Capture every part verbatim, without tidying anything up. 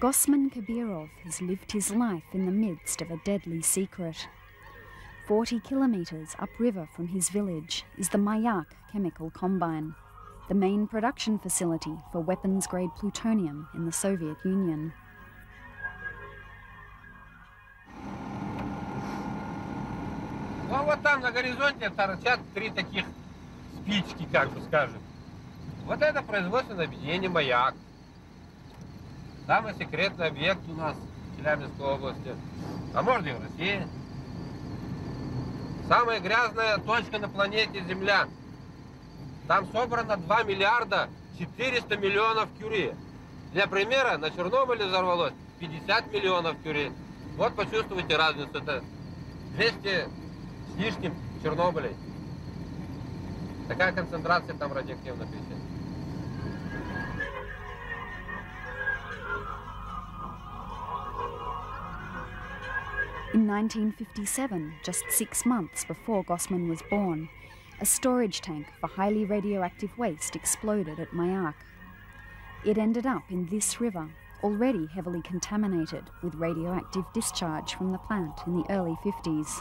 Gosman Kabirov has lived his life in the midst of a deadly secret. Forty kilometres upriver from his village is the Mayak Chemical Combine, the main production facility for weapons-grade plutonium in the Soviet Union. Ну вот там на горизонте торчат три таких спички, как бы скажем. Вот это производственное объединение «Маяк». Самый секретный объект у нас в Челябинской области, а может и в России. Самая грязная точка на планете Земля. Там собрано два миллиарда четыреста миллионов кюри. Для примера, на Чернобыле взорвалось пятьдесят миллионов кюри. Вот почувствуйте разницу. Это двести с лишним Чернобылей. Такая концентрация там радиоактивных веществ. In nineteen fifty-seven, just six months before Gosman was born, a storage tank for highly radioactive waste exploded at Mayak. It ended up in this river, already heavily contaminated with radioactive discharge from the plant in the early fifties.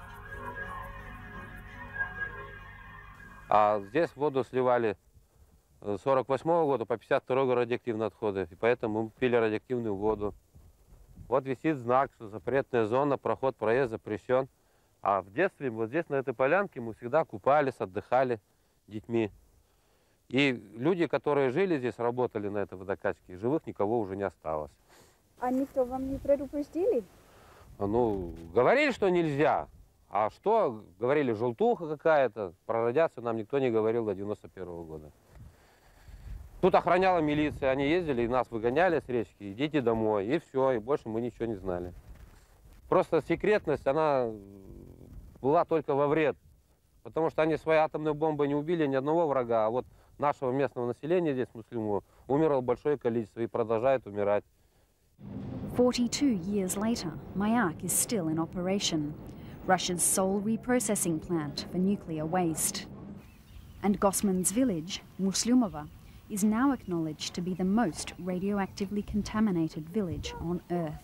А здесь воду сливали с сорок восьмого года по пятьдесят второй год радиоактивные отходы, и поэтому мы пили радиоактивную воду. Вот висит знак, что запретная зона, проход, проезд запрещен. А в детстве вот здесь, на этой полянке, мы всегда купались, отдыхали с детьми. И люди, которые жили здесь, работали на этой водокачке, живых никого уже не осталось. А никто вам не предупредили? Ну, говорили, что нельзя. А что? Говорили, желтуха какая-то. Про радиацию нам никто не говорил до девяносто первого года. Тут охраняла милиция, они ездили и нас выгоняли с речки, идите домой, и все, и больше мы ничего не знали. Просто секретность, она была только во вред, потому что они своей атомной бомбой не убили ни одного врага, а вот нашего местного населения здесь, муслимов, умерло большое количество и продолжает умирать. Forty-two years later, Mayak is still in operation, Russia's sole reprocessing plant for nuclear waste. And Gosman's village, Muslyumovo, is now acknowledged to be the most radioactively contaminated village on Earth.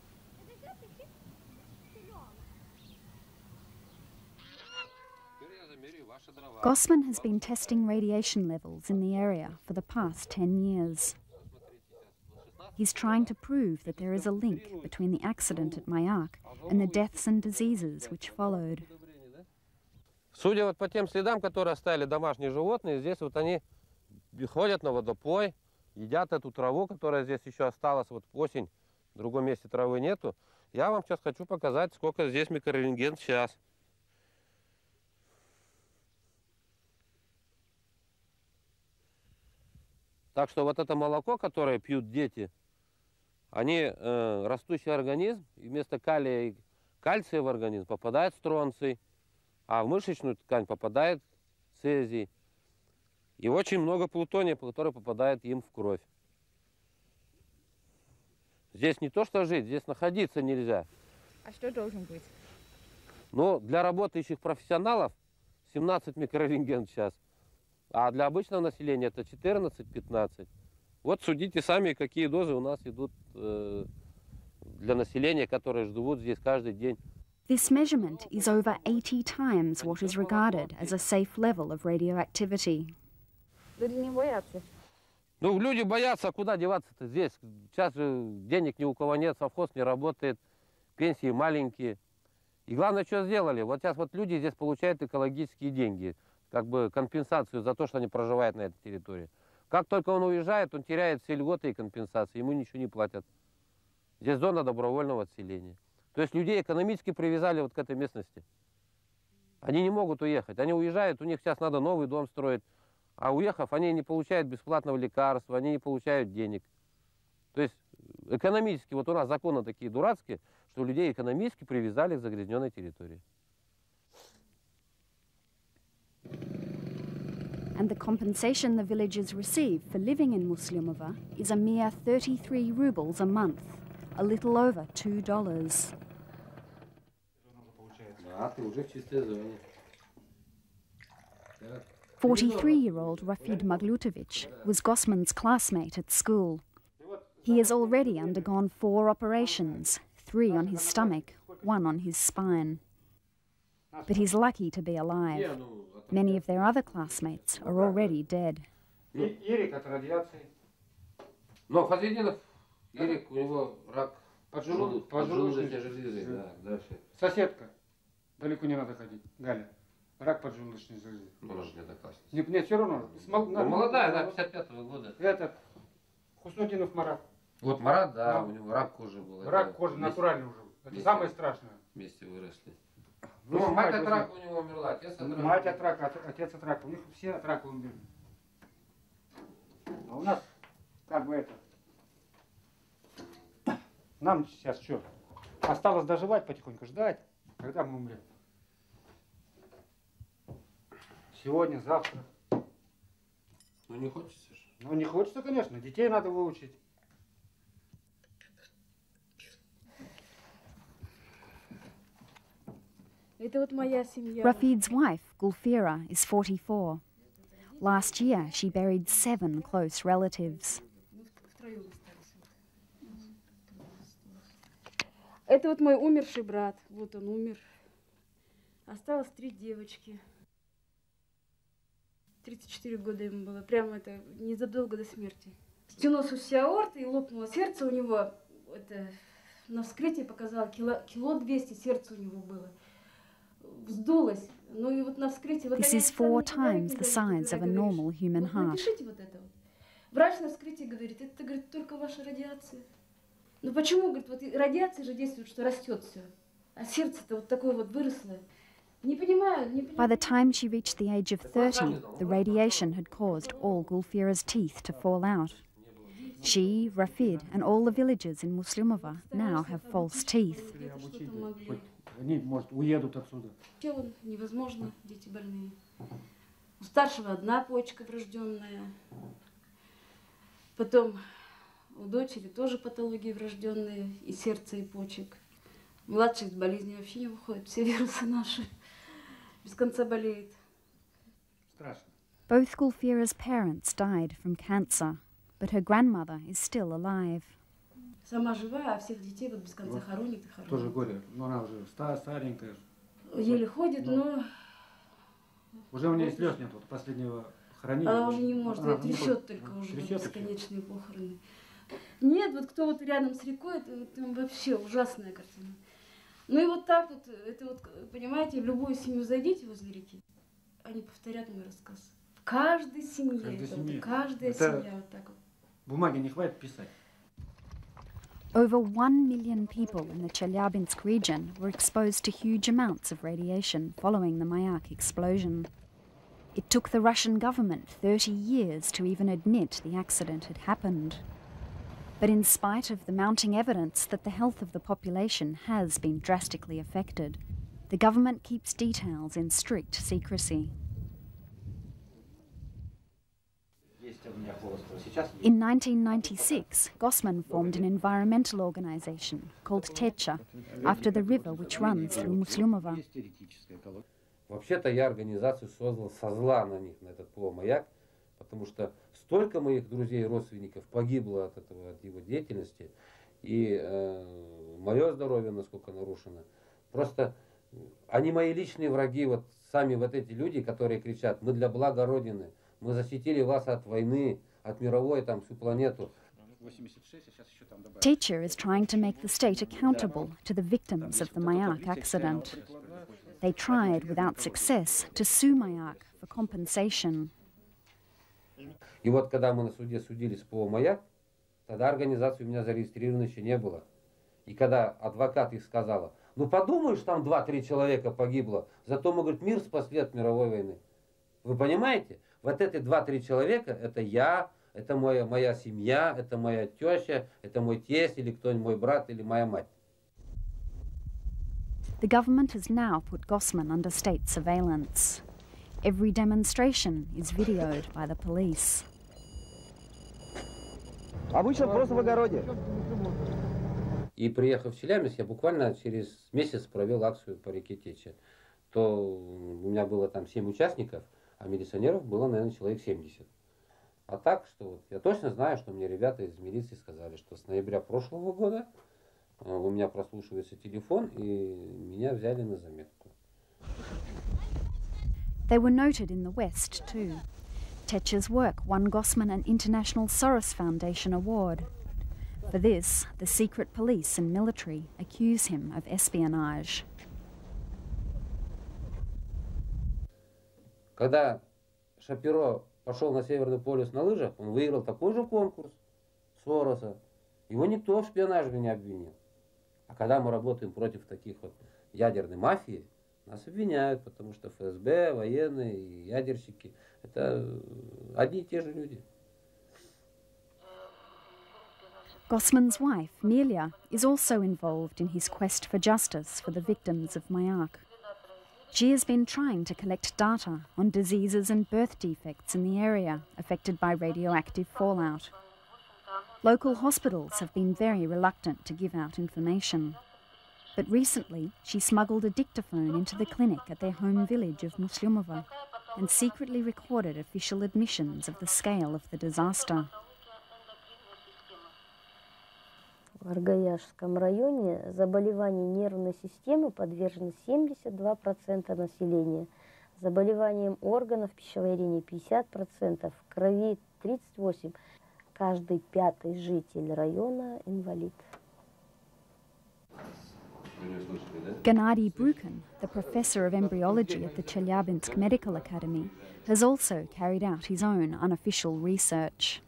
Gosman has been testing radiation levels in the area for the past ten years. He's trying to prove that there is a link between the accident at Mayak and the deaths and diseases which followed. Судя вот по тем следам, которые оставили домашние животные, здесь вот они ходят на водопой, едят эту траву, которая здесь еще осталась, вот осень, в другом месте травы нету. Я вам сейчас хочу показать, сколько здесь микрорентген сейчас. Так что вот это молоко, которое пьют дети, они, э, растущий организм, и вместо калия и кальция в организм попадает стронций, а в мышечную ткань попадает цезий. И очень много плутония, который попадает им в кровь. Здесь не то что жить, здесь находиться нельзя. А что должен быть? Ну, для работающих профессионалов семнадцать микрорентген в час, а для обычного населения это четырнадцать-пятнадцать. Вот судите сами, какие дозы у нас идут э, для населения, которые живут здесь каждый день. This measurement is over eighty times what is regarded as a safe level of radioactivity. Люди не боятся. Ну, люди боятся, а куда деваться-то здесь? Сейчас же денег ни у кого нет, совхоз не работает, пенсии маленькие. И главное, что сделали? Вот сейчас вот люди здесь получают экологические деньги, как бы компенсацию за то, что они проживают на этой территории. Как только он уезжает, он теряет все льготы и компенсации, ему ничего не платят. Здесь зона добровольного отселения. То есть людей экономически привязали вот к этой местности. Они не могут уехать. Они уезжают, у них сейчас надо новый дом строить. А уехав, они не получают бесплатного лекарства, они не получают денег. То есть экономически, вот у нас законы такие дурацкие, что людей экономически привязали к загрязненной территории. And the compensation the villagers receive for living in Muslyumovo is a mere thirty-three rubles a month, a little over two dollars. forty-three-year-old Rafid Maglutovich was Gosman's classmate at school. He has already undergone four operations, three on his stomach, one on his spine. But he's lucky to be alive. Many of their other classmates are already dead. Ирик от радиации. Но Фазлидинов, Ирик, у него рак Поджелудочной поджелудочной железы. Да, дальше. Соседка. Далеко не надо ходить. Галя. Рак поджелудочной железы. Тоже не одноклассница. Нет, нет, все равно. Ну, молодая, да, пятьдесят пятого года. Этот Хуснутдинов Марат. Вот Марат, да, Да. у него рак кожи был. Рак Это кожи вместе- натуральный уже. Это вместе- самое страшное. Вместе выросли. Ну, Ну, мать от восемь- рака у него умерла, отец от рака. Мать от рака, от- отец от рака. У них все от рака умерли. А у нас как бы это... Нам сейчас что? Осталось доживать потихоньку, ждать, когда мы умрем. Сегодня, завтра. Ну не хочется же. Ну не хочется, конечно. Детей надо выучить. Это вот моя семья. Rafid's wife, Gulfira, is forty-four. Last year, she buried seven close relatives. Это вот мой умерший брат. Вот он умер. Осталось три девочки. тридцать четыре года ему было. Прямо это незадолго до смерти. Стянулась вся аорта и лопнуло сердце у него. Это, на вскрытии показало кило, кило двести сердца у него было. Вздулось. Ну и вот на вскрытии... Вот This они is сами four говорят, times не the говорят, size когда of a говоришь, normal human вот heart. напишите вот это вот. Врач на вскрытии говорит, это, говорит, только ваша радиация. Ну почему, говорит, вот и радиация же действует, что растет все. А сердце-то вот такое вот выросло. Не понимаю, не By понимаю. the time she reached the age of thirty, the radiation had caused all Gulfira's teeth to fall out. She, Rafid, and all the villagers in Muslimova now have false teeth. Переобучить, да. Хоть они, может, уедут отсюда. Вообще вон невозможно, дети больные. У старшего одна почка врожденная. Потом у дочери тоже патологии врожденные, и сердца, и почек. Младший из болезни вообще не выходит, все вирусы наши. Без конца болеет. Страшно. Both Gulfira's parents died from cancer, but her grandmother is still alive. Сама живая, а всех детей вот без конца Вот. хоронит и Тоже хоронит. горе. Но она уже ста- старенькая. Еле ходит, но Уже у нее слез нет. Вот последнего хоронили. она уже не может, Она она не трясет может. только А, уже, вот трясет и всё. бесконечные похороны. Нет, вот кто вот рядом с рекой, это, это вообще ужасная картина. Ну и вот так вот, это вот, понимаете, в любую семью зайдите возле реки, они повторят мой рассказ. В каждой семье, В каждой это вот семье. каждая Это- семья вот так вот. Бумаги не хватит писать. Over one million people in the Chelyabinsk region were exposed to huge amounts of radiation following the Mayak explosion. It took the Russian government thirty years to even admit the accident had happened. But in spite of the mounting evidence that the health of the population has been drastically affected, the government keeps details in strict secrecy. In nineteen ninety-six, Gossman formed an environmental organisation called Techa, after the river which runs through Muslimova. Вообще-то я организацию создал со зла на них, на этот полумаяк, потому что столько моих друзей и родственников погибло от этого, от его деятельности, и э, мое здоровье насколько нарушено. Просто они мои личные враги, вот сами вот эти люди, которые кричат: мы для блага Родины, мы защитили вас от войны, от мировой, там, всю планету. Teacher is trying to make the state accountable to the victims of the Mayak accident. They tried, without success, to sue Mayak for compensation. И вот когда мы на суде судились по маяк, тогда организации у меня зарегистрировано еще не было. И когда адвокат их сказала: ну подумаешь, там два-три человека погибло, зато мы, говорит, мир спасли от мировой войны. Вы понимаете? Вот эти два-три человека, это я, это моя, моя семья, это моя теща, это мой тесть, или кто-нибудь, мой брат, или моя мать. The government has now put Gossman under state surveillance. Every demonstration is videoed by the police. Обычно просто в огороде. И приехав в Челябинск, я буквально через месяц провел акцию по реке Теча. То у меня было там семь участников, а милиционеров было, наверное, человек семьдесят. А так, что вот я точно знаю, что мне ребята из милиции сказали, что с ноября прошлого года э, у меня прослушивается телефон, и меня взяли на заметку. They were noted in the West too. Tetcher's work won Gossman an International Soros Foundation award. For this, the secret police and military accuse him of espionage. Когда Шапиро пошел на Северный полюс на лыжах, он выиграл такой же конкурс Сороса. Его никто в шпионаже не обвинил. А когда мы работаем против таких вот ядерной мафии, нас обвиняют, потому что ФСБ, военные и ядерщики – это одни и те же люди. Gossman's wife, Melia, is also involved in his quest for justice for the victims of Mayak. She has been trying to collect data on diseases and birth defects in the area affected by radioactive fallout. Local hospitals have been very reluctant to give out information. But recently, she smuggled a dictaphone into the clinic at their home village of Musliumova and secretly recorded official admissions of the scale of the disaster. В Аргаяшском районе заболеваний нервной системы подвержены семьдесят два процента населения, заболеваниям органов пищеварения пятьдесят процентов, крови тридцать восемь процентов. Каждый пятый житель района инвалид. Gennady Brukin, the professor of embryology at the Chelyabinsk Medical Academy, has also carried out his own unofficial research.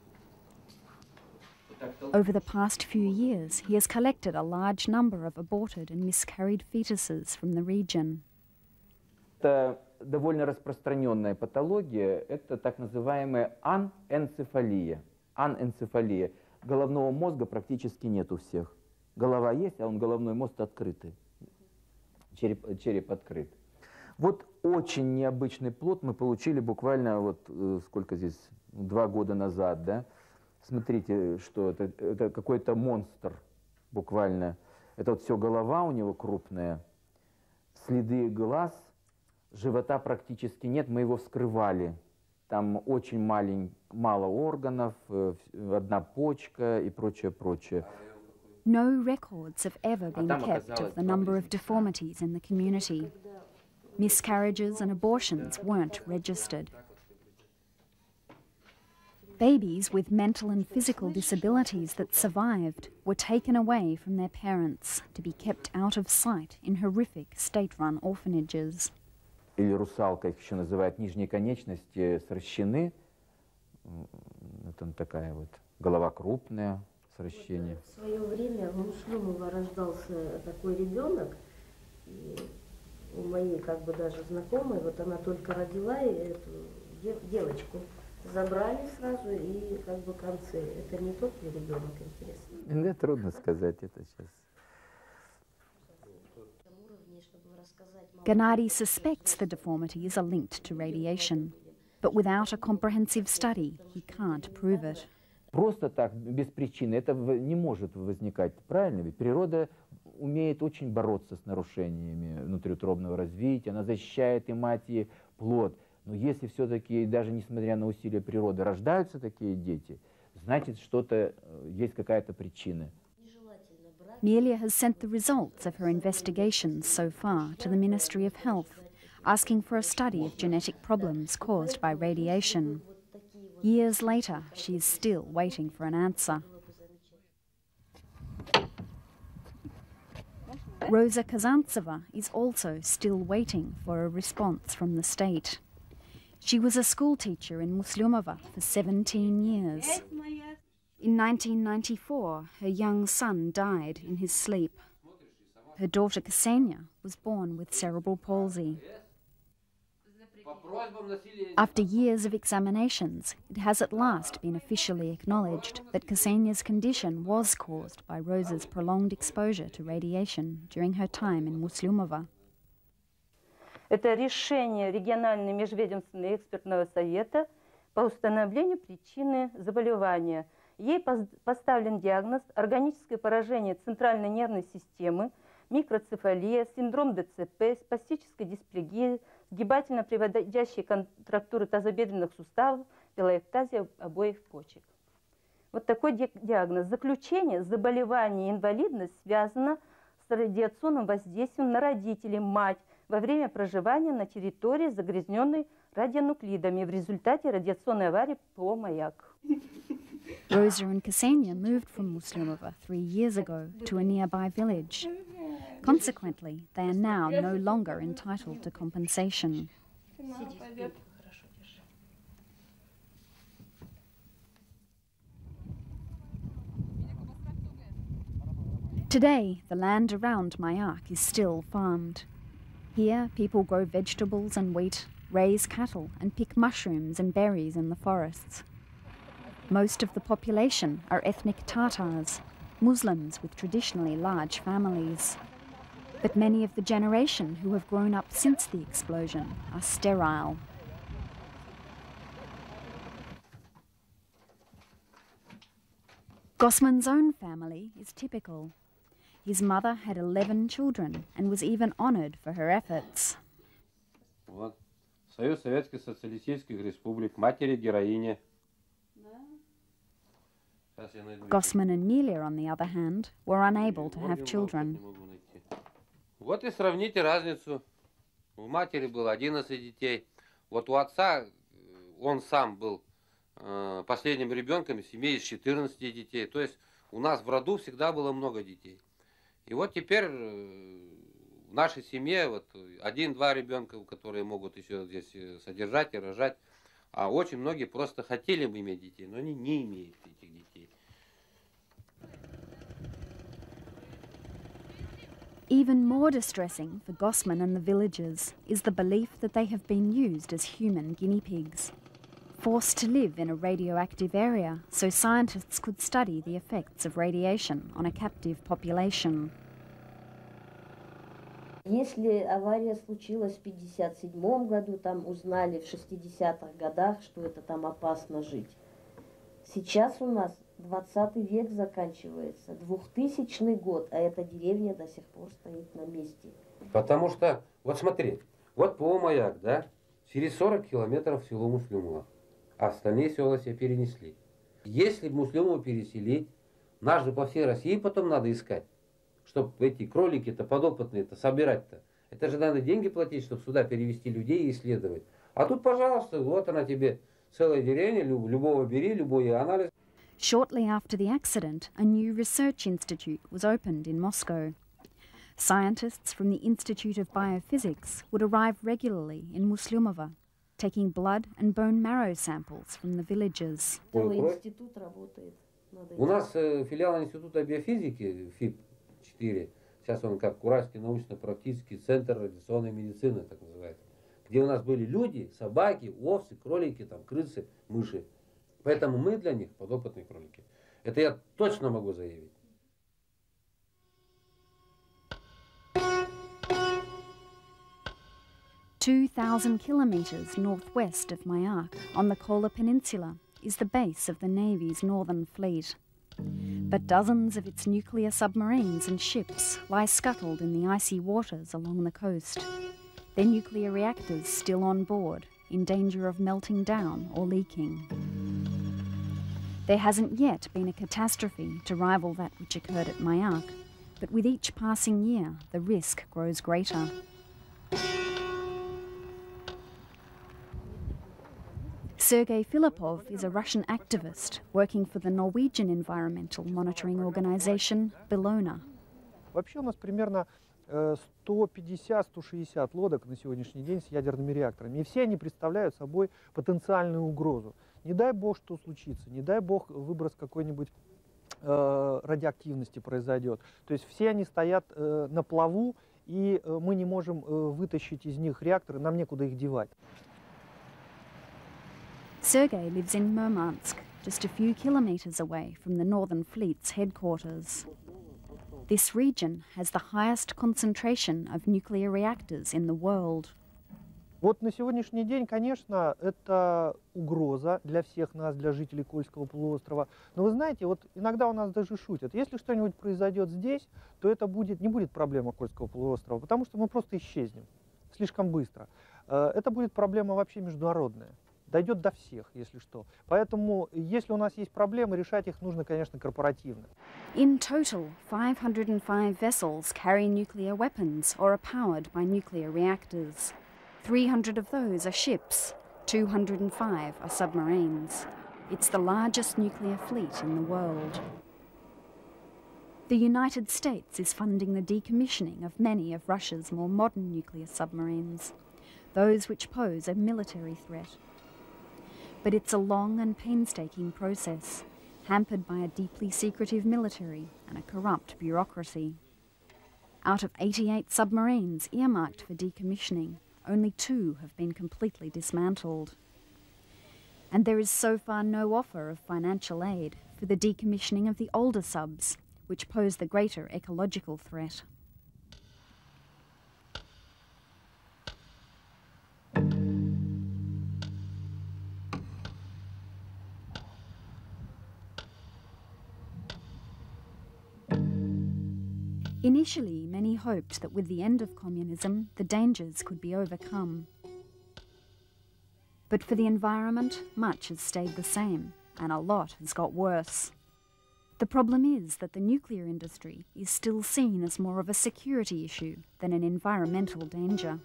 Over the past few years, he has collected a large number of aborted and miscarried fetuses from the region. Это довольно распространенная патология, это так называемая анэнцефалия. Анэнцефалия. Головного мозга практически нет у всех. Голова есть, а он головной мозг открытый. Череп, череп открыт. Вот очень необычный плод мы получили буквально вот сколько здесь, два года назад, да? Смотрите, что это, это какой-то монстр буквально. Это вот все голова у него крупная, следы глаз, живота практически нет, мы его вскрывали. Там очень малень, мало органов, одна почка и прочее, прочее. No records have ever been kept of the number of deformities in the community. Miscarriages and abortions weren't registered. Babies with mental and physical disabilities that survived were taken away from their parents to be kept out of sight in horrific state-run orphanages. Или русалка, их еще называют, нижние конечности сращены. Это такая вот голова крупная, сращение. В свое время в Мушлюмово рождался такой ребенок, и у моей как бы даже знакомой, вот она только родила эту девочку, забрали сразу и как бы концы. Это не тот ли ребенок, интересно? Да, трудно сказать это сейчас. Gennady suspects the deformities are linked to radiation, but without a comprehensive study, he can't prove it. Просто так, без причины, это не может возникать, правильно? Ведь природа умеет очень бороться с нарушениями внутриутробного развития, она защищает и мать, и плод. Но если все-таки, даже несмотря на усилия природы, рождаются такие дети, значит, что-то, есть какая-то причина. Melia has sent the results of her investigations so far to the Ministry of Health, asking for a study of genetic problems caused by radiation. Years later, she is still waiting for an answer. Rosa Kazantseva is also still waiting for a response from the state. She was a school teacher in Musliumova for seventeen years. In nineteen ninety-four, her young son died in his sleep. Her daughter Ksenia was born with cerebral palsy. After years of examinations, it has at last been officially acknowledged that Ksenia's condition was caused by Rosa's prolonged exposure to radiation during her time in Musliumova. Это решение регионального межведомственного экспертного совета по установлению причины заболевания. Ей поставлен диагноз органическое поражение центральной нервной системы, микроцефалия, синдром ДЦП, спастическая дисплегия, сгибательно-приводящие контрактуры тазобедренных суставов, пилоэктазия обоих почек. Вот такой диагноз. Заключение: заболевание, инвалидность связано с радиационным воздействием на родителей, мать во время проживания на территории, загрязненной радионуклидами в результате радиационной аварии ПО «Маяк». Rosa and Ksenia moved from Muslimova three years ago to a nearby village. Consequently, they are now no longer entitled to compensation. Today, the land around Mayak is still farmed. Here, people grow vegetables and wheat, raise cattle, and pick mushrooms and berries in the forests. Most of the population are ethnic Tatars, Muslims with traditionally large families. But many of the generation who have grown up since the explosion are sterile. Gosman's own family is typical. His mother had eleven children and was even honoured for her efforts. Вот. Союз Советских Социалистических Республик, матери-героини. Gosman and Milia, on the other hand, were unable to have children. Вот и сравните разницу. У матери было одиннадцать детей. Вот у отца, он сам был э, последним ребенком из семьи из четырнадцати детей. То есть у нас в роду всегда было много детей. И вот теперь э, в нашей семье вот один-два ребенка, которые могут еще здесь содержать и рожать. А очень многие просто хотели бы иметь детей, но они не имеют этих детей. Even more distressing for Gosman and the villagers is the belief that they have been used as human guinea pigs, forced to live in a radioactive area so scientists could study the effects of radiation on a captive population. Если авария случилась в пятьдесят седьмом году, там узнали в шестидесятых годах, что это там опасно жить. Сейчас у нас двадцатый век заканчивается, двухтысячный год, а эта деревня до сих пор стоит на месте. Потому что, вот смотри, вот ПО «Маяк», да, через сорок километров село Муслюмово, а остальные села себе перенесли. Если Муслюмово переселить, нас же по всей России потом надо искать, чтобы эти кролики-то подопытные-то собирать-то. Это же надо деньги платить, чтобы сюда перевести людей и исследовать. А тут, пожалуйста, вот она тебе, целая деревня, любого бери, любой анализ. Shortly after the accident, a new research institute was opened in Moscow. Scientists from the Institute of Biophysics would arrive regularly in Muslyumovo, taking blood and bone marrow samples from the villagers. У нас э, филиал Института биофизики, ФИП четыре, сейчас он как Уральский научно-практический центр радиационной медицины, так называется, где у нас были люди, собаки, овцы, кролики, там, крысы, мыши. Поэтому мы для них подопытные кролики. Это я точно могу заявить. Two thousand kilometres northwest of Mayak, on the Kola Peninsula, is the base of the Navy's Northern Fleet. But dozens of its nuclear submarines and ships lie scuttled in the icy waters along the coast. Their nuclear reactors still on board, in danger of melting down or leaking. There hasn't yet been a catastrophe to rival that which occurred at Mayak, but with each passing year, the risk grows greater. Sergei Filipov is a Russian activist working for the Norwegian environmental monitoring organization Bellona. Вообще у нас примерно сто пятьдесят — сто шестьдесят лодок на сегодняшний день с ядерными реакторами. И все они представляют собой потенциальную угрозу. Не дай бог, что случится, не дай бог выброс какой-нибудь э, радиоактивности произойдет. То есть все они стоят э, на плаву, и э, мы не можем э, вытащить из них реакторы, нам некуда их девать. Sergei lives in Murmansk, just a few kilometres away from the Northern Fleet's headquarters. This region has the highest concentration of nuclear reactors in the world. Вот на сегодняшний день, конечно, это угроза для всех нас, для жителей Кольского полуострова. Но вы знаете, вот иногда у нас даже шутят, если что-нибудь произойдет здесь, то это будет, не будет проблема Кольского полуострова, потому что мы просто исчезнем слишком быстро. Это будет проблема вообще международная. дойдет до всех, если что. Поэтому, если у нас есть проблемы, решать их нужно, конечно, корпоративно. In total, five hundred five vessels carry nuclear weapons or are powered by nuclear reactors. three hundred of those are ships, two hundred five are submarines. It's the largest nuclear fleet in the world. The United States is funding the decommissioning of many of Russia's more modern nuclear submarines, those which pose a military threat. But it's a long and painstaking process, hampered by a deeply secretive military and a corrupt bureaucracy. Out of eighty-eight submarines earmarked for decommissioning, only two have been completely dismantled. And there is so far no offer of financial aid for the decommissioning of the older subs, which pose the greater ecological threat. Initially, many hoped that with the end of communism, the dangers could be overcome. But for the environment, much has stayed the same, and a lot has got worse. The problem is that the nuclear industry is still seen as more of a security issue than an environmental danger.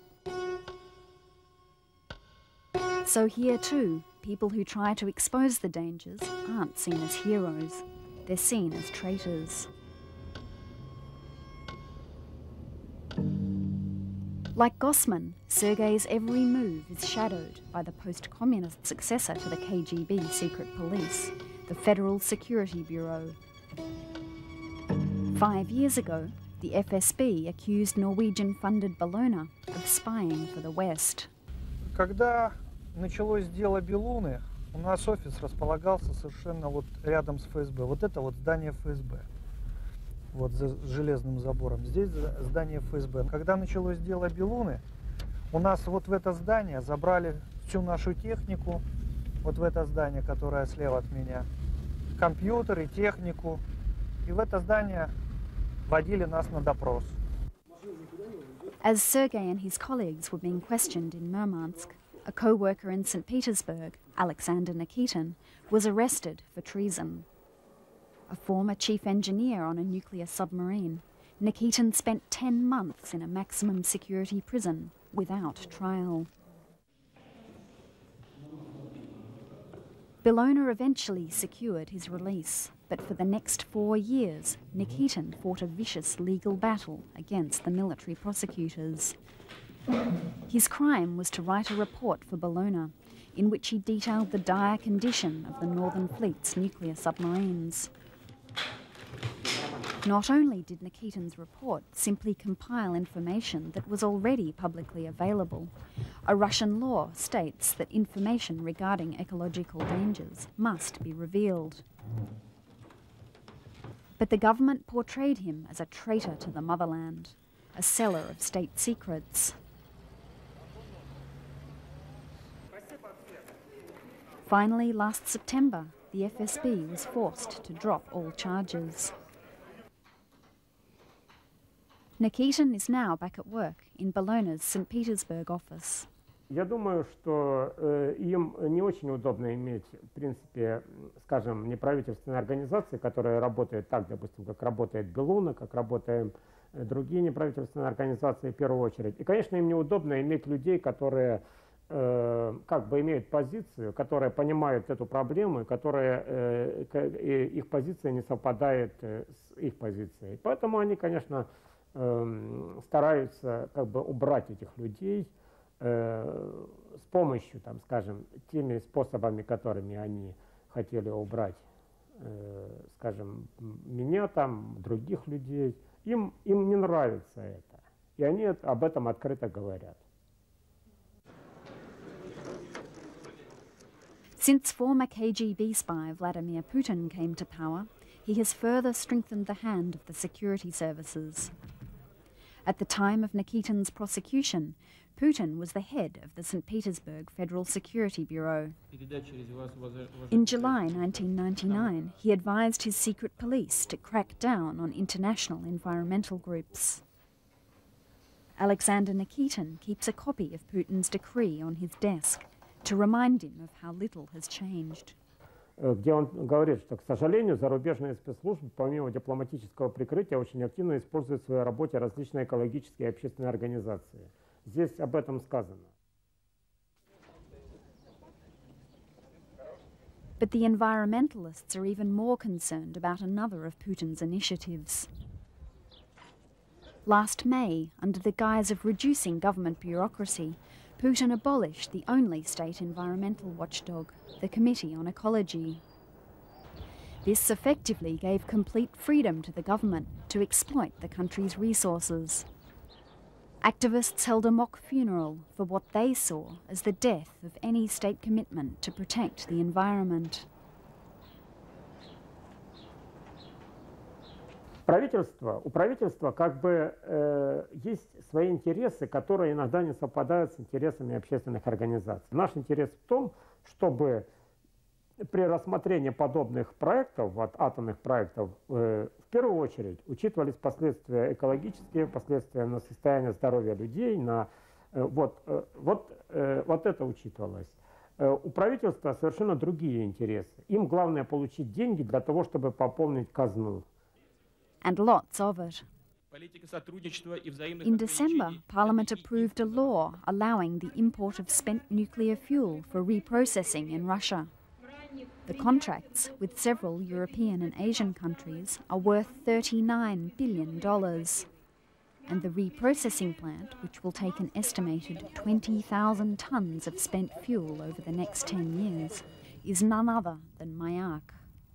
So here too, people who try to expose the dangers aren't seen as heroes. They're seen as traitors. Like Gossman, Sergei's every move is shadowed by the post-communist successor to the K G B secret police, the Federal Security Bureau. Five years ago, the F S B accused Norwegian-funded Bellona of spying for the West. Когда началось дело Белуны, у нас офис располагался совершенно вот рядом с Эф Эс Бэ. Вот это вот здание Эф Эс Бэ. Вот за железным забором. Здесь здание Эф Эс Бэ. Когда началось дело Белуны, у нас вот в это здание забрали всю нашу технику, вот в это здание, которое слева от меня, компьютеры, технику, и в это здание водили нас на допрос. As Sergei and his colleagues were being questioned in Murmansk, a co-worker in Saint Petersburg, Alexander Nikitin, was arrested for treason. A former chief engineer on a nuclear submarine, Nikitin spent ten months in a maximum security prison without trial. Bellona eventually secured his release, but for the next four years, Nikitin fought a vicious legal battle against the military prosecutors. His crime was to write a report for Bellona, in which he detailed the dire condition of the Northern Fleet's nuclear submarines. Not only did Nikitin's report simply compile information that was already publicly available, a Russian law states that information regarding ecological dangers must be revealed. But the government portrayed him as a traitor to the motherland, a seller of state secrets. Finally, last September, the F S B was forced to drop all charges. Nikitin is now back at work in Bellona's Saint Petersburg office. Я думаю, что э, им не очень удобно иметь, в принципе, скажем, неправительственные организации, которые работают так, допустим, как работает Белуна, как работаем э, другие неправительственные организации в первую очередь. И, конечно, им неудобно иметь людей, которые э, как бы имеют позицию, которые понимают эту проблему, которые, э, их позиция не совпадает э, с их позицией. Поэтому они, конечно, э, стараются как бы убрать этих людей э, с помощью, там, скажем, теми способами, которыми они хотели убрать, э, скажем, меня, там, других людей. Им, им не нравится это, и они об этом открыто говорят. Since former K G B spy Vladimir Putin came to power, he has further strengthened the hand of the security services. At the time of Nikitin's prosecution, Putin was the head of the Saint Petersburg Federal Security Bureau. In July nineteen ninety-nine, he advised his secret police to crack down on international environmental groups. Alexander Nikitin keeps a copy of Putin's decree on his desk, to remind him of how little has changed. Где он говорит, что, к сожалению, зарубежные спецслужбы, помимо дипломатического прикрытия, очень активно используют в своей работе различные экологические и общественные организации. Здесь об этом сказано. But the environmentalists are even more concerned about another of Putin's initiatives. Last May, under the guise of reducing government bureaucracy, Putin abolished the only state environmental watchdog, the Committee on Ecology. This effectively gave complete freedom to the government to exploit the country's resources. Activists held a mock funeral for what they saw as the death of any state commitment to protect the environment. Правительство, у правительства как бы э, есть свои интересы, которые иногда не совпадают с интересами общественных организаций. Наш интерес в том, чтобы при рассмотрении подобных проектов, вот, атомных проектов, э, в первую очередь учитывались последствия экологические, последствия на состояние здоровья людей, на, э, вот, э, вот, э, вот это учитывалось. Э, у правительства совершенно другие интересы. Им главное получить деньги для того, чтобы пополнить казну. And lots of it. In December, Parliament approved a law allowing the import of spent nuclear fuel for reprocessing in Russia. The contracts with several European and Asian countries are worth thirty-nine billion dollars. And the reprocessing plant, which will take an estimated twenty thousand tonnes of spent fuel over the next ten years, is none other than Mayak.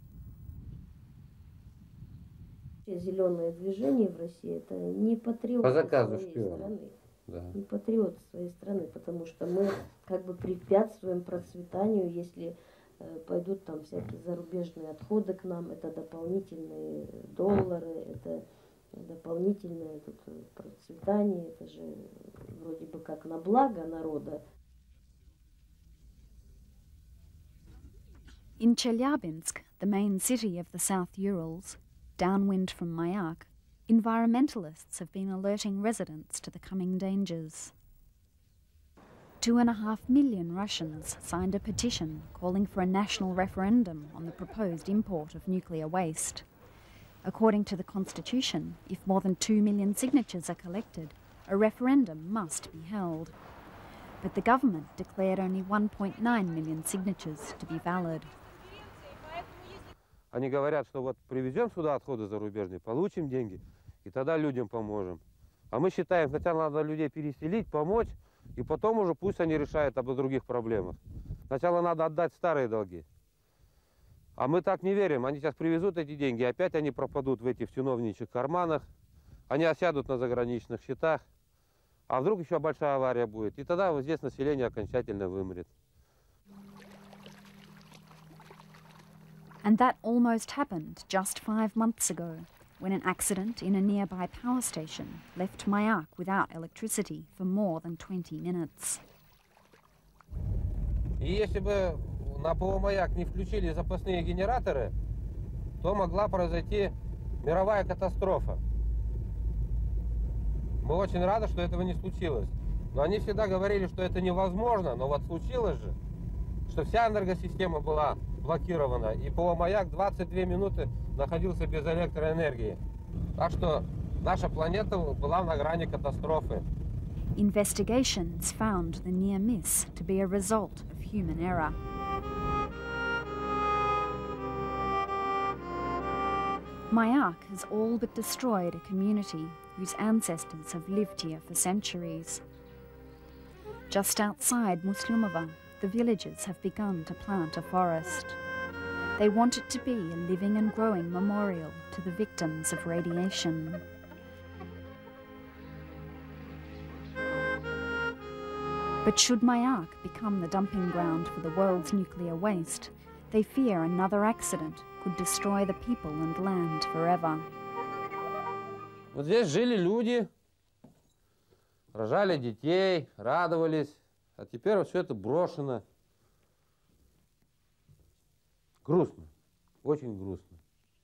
Зеленое движение в России — это не патриоты своей страны, да. Не патриоты своей страны, потому что мы как бы препятствуем процветанию, если э, пойдут там всякие зарубежные отходы к нам, это дополнительные доллары, это дополнительное тут процветание, это же вроде бы как на благо народа. In Chelyabinsk, the main city of the South Urals, downwind from Mayak, environmentalists have been alerting residents to the coming dangers. Two and a half million Russians signed a petition calling for a national referendum on the proposed import of nuclear waste. According to the constitution, if more than two million signatures are collected, a referendum must be held. But the government declared only one point nine million signatures to be valid. Они говорят, что вот привезем сюда отходы зарубежные, получим деньги, и тогда людям поможем. А мы считаем, сначала надо людей переселить, помочь, и потом уже пусть они решают об других проблемах. Сначала надо отдать старые долги. А мы так не верим. Они сейчас привезут эти деньги, опять они пропадут в этих чиновничьих карманах, они осядут на заграничных счетах, а вдруг еще большая авария будет, и тогда вот здесь население окончательно вымрет. And that almost happened just five months ago, when an accident in a nearby power station left Mayak without electricity for more than twenty minutes. И если бы на ПО «Маяк» не включили запасные генераторы, то могла произойти мировая катастрофа. Мы очень рады, что этого не случилось. Но они всегда говорили, что это невозможно, но вот случилось же, что вся энергосистема была блокирована, и ПО «Маяк» двадцать две минуты находился без электроэнергии. Так что наша планета была на грани катастрофы. Investigations found the near miss to be a result of human error. Mayak has all but destroyed a community whose ancestors have lived here for centuries. Just outside Musliumova, the villagers have begun to plant a forest. They want it to be a living and growing memorial to the victims of radiation. But should Mayak become the dumping ground for the world's nuclear waste, they fear another accident could destroy the people and land forever. Вот здесь жили люди, рожали детей, радовались, а теперь вот все это брошено. Грустно, очень грустно.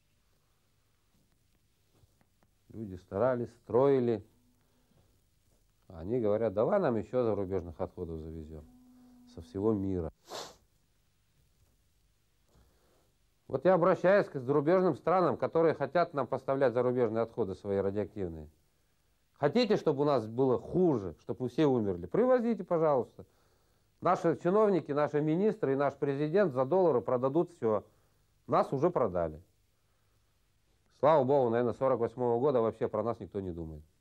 Люди старались, строили. Они говорят, давай нам еще зарубежных отходов завезем. со всего мира. Вот я обращаюсь к зарубежным странам, которые хотят нам поставлять зарубежные отходы свои радиоактивные. Хотите, чтобы у нас было хуже, чтобы мы все умерли? Привозите, пожалуйста. Наши чиновники, наши министры и наш президент за доллары продадут все. Нас уже продали. Слава богу, наверное, с сорок восьмого года вообще про нас никто не думает.